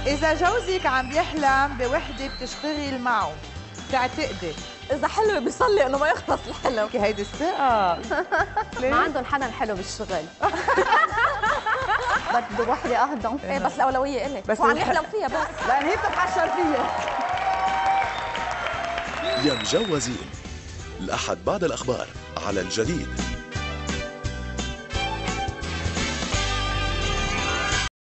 إذا جوزك عم يحلم بوحدة بتشتغل معه بتعتقدي اذا حلو بيصلي انه ما يخلص الحلم. هيدي الثقة. ما عندهم حدا حلو بالشغل. بده وحده اهضم. ايه بس الاولويه الك، بس وعم يحلم فيها بس لأن هي بتتحشر فيها. يا مجوزين، الأحد بعد الأخبار على الجديد.